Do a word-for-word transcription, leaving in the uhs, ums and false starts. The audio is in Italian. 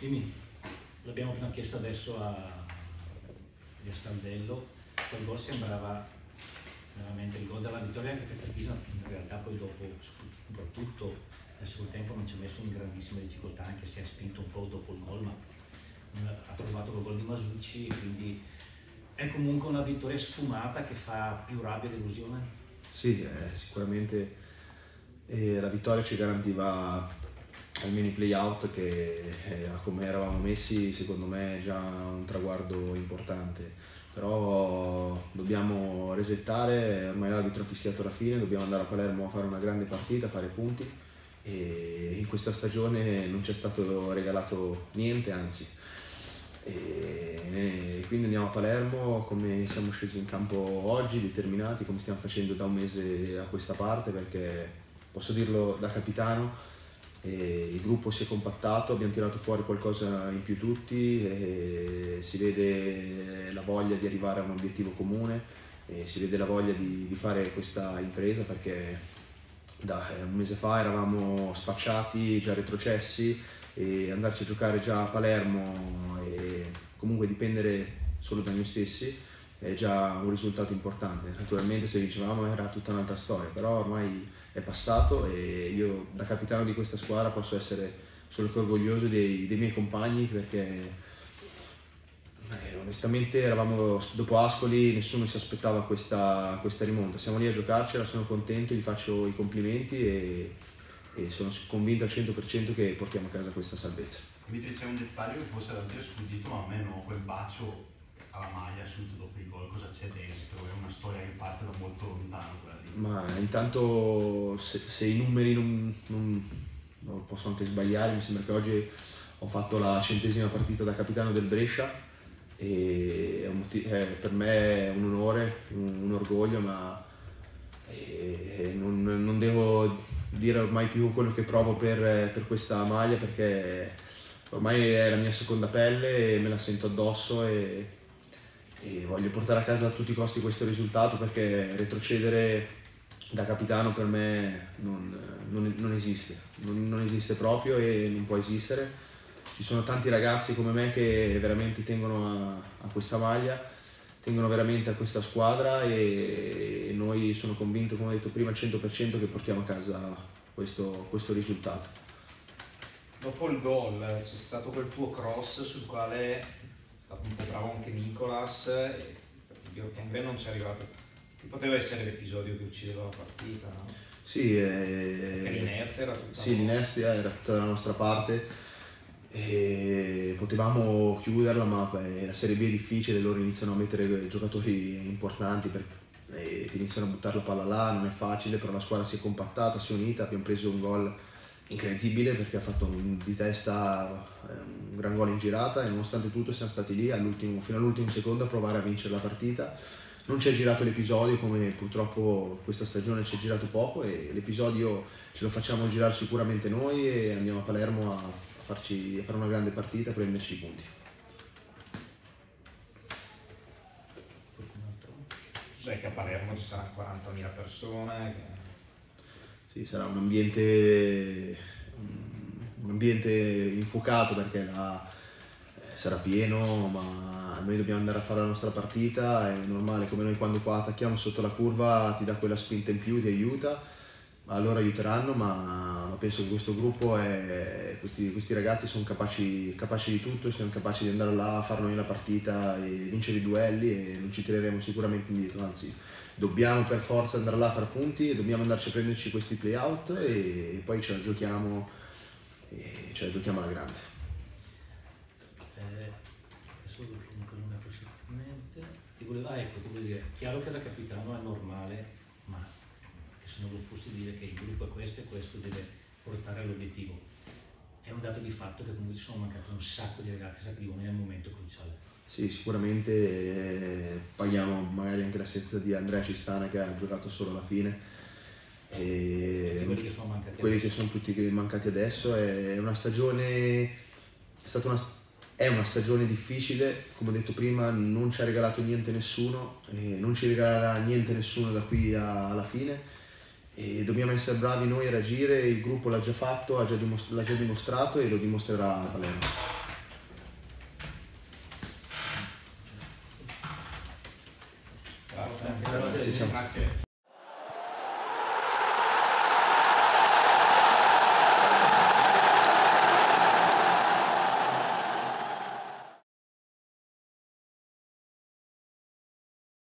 Dimmi, l'abbiamo appena chiesto adesso a, a Staldello, quel gol sembrava veramente il gol della vittoria, anche perché Pisa in realtà poi dopo, soprattutto nel secondo tempo, non ci ha messo in grandissime difficoltà, anche se ha spinto un po' dopo il gol, ma ha trovato il gol di Masucci, quindi è comunque una vittoria sfumata che fa più rabbia e delusione. Sì, eh, sicuramente eh, la vittoria ci garantiva almeno i play-out che eh, come eravamo messi secondo me è già un traguardo importante, però dobbiamo resettare, ormai l'arbitro ha fischiato la fine, dobbiamo andare a Palermo a fare una grande partita, a fare punti, e in questa stagione non ci è stato regalato niente, anzi, e quindi andiamo a Palermo come siamo scesi in campo oggi, determinati, come stiamo facendo da un mese a questa parte, perché posso dirlo da capitano, e il gruppo si è compattato, abbiamo tirato fuori qualcosa in più tutti, e si vede la voglia di arrivare a un obiettivo comune, e si vede la voglia di, di fare questa impresa, perché da un mese fa eravamo spacciati, già retrocessi, e andarci a giocare già a Palermo e comunque dipendere solo da noi stessi è già un risultato importante. Naturalmente se vincevamo era tutta un'altra storia, però ormai è passato e io da capitano di questa squadra posso essere solo che orgoglioso dei, dei miei compagni, perché eh, onestamente eravamo dopo Ascoli, nessuno si aspettava questa, questa rimonta, siamo lì a giocarcela, sono contento, gli faccio i complimenti e, e sono convinto al cento per cento che portiamo a casa questa salvezza. Dimitri, c'è un dettaglio che forse davvero è sfuggito, ma a me no, quel bacio alla maglia subito dopo il gol, cosa c'è dentro? È una storia che parte da molto lontano quella lì. Ma intanto se, se i numeri non, non, non posso anche sbagliare, mi sembra che oggi ho fatto la centesima partita da capitano del Brescia e è un motiv- è, per me è un onore, un, un orgoglio, ma e non, non devo dire ormai più quello che provo per, per questa maglia, perché ormai è la mia seconda pelle e me la sento addosso e, e voglio portare a casa a tutti i costi questo risultato, perché retrocedere da capitano per me non, non, non esiste, non, non esiste proprio e non può esistere. Ci sono tanti ragazzi come me che veramente tengono a, a questa maglia, tengono veramente a questa squadra e noi sono convinto, come ho detto prima, al cento per cento che portiamo a casa questo, questo risultato. Dopo il gol c'è stato quel tuo cross sul quale è stato un po' bravo anche Nicolas e io che anche non ci è arrivato. Che poteva essere l'episodio che uccideva la partita, no? Sì, eh, l'inerzia era tutta sì, l'inerzia era tutta dalla nostra parte e potevamo chiuderla, ma beh, la Serie B è difficile, loro iniziano a mettere giocatori importanti per, e iniziano a buttare la palla là, non è facile, però la squadra si è compattata, si è unita, abbiamo preso un gol incredibile perché ha fatto un, di testa un gran gol in girata e nonostante tutto siamo stati lì all'ultimo, fino all'ultimo secondo a provare a vincere la partita. Non ci è girato l'episodio, come purtroppo questa stagione ci è girato poco, e l'episodio ce lo facciamo girare sicuramente noi e andiamo a Palermo a, farci, a fare una grande partita, a prenderci i punti. Sai che a Palermo ci saranno quarantamila persone. Che... Sì, sarà un ambiente, un ambiente infuocato perché la, eh, sarà pieno, ma noi dobbiamo andare a fare la nostra partita, è normale, come noi quando qua attacchiamo sotto la curva ti dà quella spinta in più, ti aiuta, allora aiuteranno, ma, ma penso che questo gruppo, è, questi, questi ragazzi sono capaci, capaci di tutto, sono capaci di andare là a fare noi la partita e vincere i duelli e non ci tireremo sicuramente indietro, anzi dobbiamo per forza andare là a fare punti e dobbiamo andarci a prenderci questi play out e poi ce la giochiamo, e ce la giochiamo alla grande. Eh, adesso una prossimamente ti voleva, ecco, ti volevo dire, chiaro che da capitano è normale, ma che se non lo fosse dire che il gruppo è questo e questo deve portare all'obiettivo. È un dato di fatto che comunque ci sono mancati un sacco di ragazzi a Sacrione nel momento cruciale. Sì, sicuramente eh, paghiamo magari anche l'assenza di Andrea Cistana che ha giocato solo alla fine. E quelli che sono mancati quelli adesso. che sono tutti mancati adesso. È una stagione, è stata una, è una stagione difficile, come ho detto prima, non ci ha regalato niente nessuno, e non ci regalerà niente nessuno da qui a, alla fine. E dobbiamo essere bravi noi a reagire, il gruppo l'ha già fatto, ha già dimostra- l'ha già dimostrato e lo dimostrerà a Palermo. Frank. Grazie, ciao. Grazie.